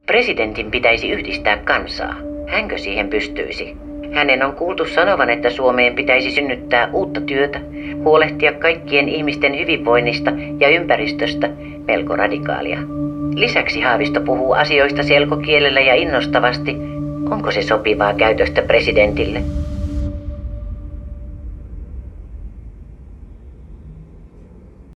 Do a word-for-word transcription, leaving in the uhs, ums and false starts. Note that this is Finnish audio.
Presidentin pitäisi yhdistää kansaa. Hänkö siihen pystyisi? Hänen on kuultu sanovan, että Suomeen pitäisi synnyttää uutta työtä, huolehtia kaikkien ihmisten hyvinvoinnista ja ympäristöstä, melko radikaalia. Lisäksi Haavisto puhuu asioista selkokielellä ja innostavasti. Onko se sopivaa käytöstä presidentille?